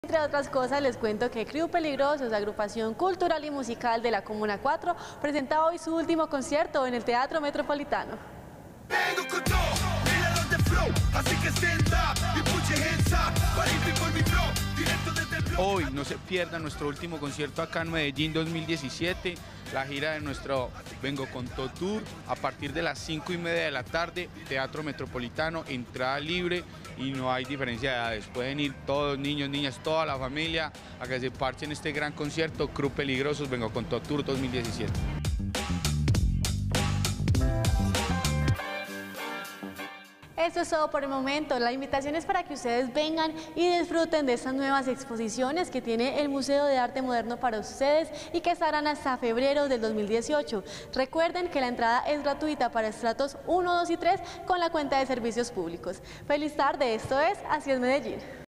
Entre otras cosas, les cuento que Crew Peligrosos, agrupación cultural y musical de la Comuna 4, presenta hoy su último concierto en el Teatro Metropolitano. Vengo con todo, mira los de flow, así que stand up y put your hands up, para ir por mi flow, directo desde el flow. Hoy no se pierdan nuestro último concierto acá en Medellín 2017, la gira de nuestro Vengo con todo tour, a partir de las 5:30 de la tarde, Teatro Metropolitano, entrada libre y no hay diferencia de edades, pueden ir todos, niños, niñas, toda la familia, a que se parchen este gran concierto, Crew Peligrosos, Vengo con todo tour 2017. Esto es todo por el momento. La invitación es para que ustedes vengan y disfruten de estas nuevas exposiciones que tiene el Museo de Arte Moderno para ustedes y que estarán hasta febrero del 2018. Recuerden que la entrada es gratuita para estratos 1, 2 y 3 con la cuenta de servicios públicos. Feliz tarde, esto es Así es Medellín.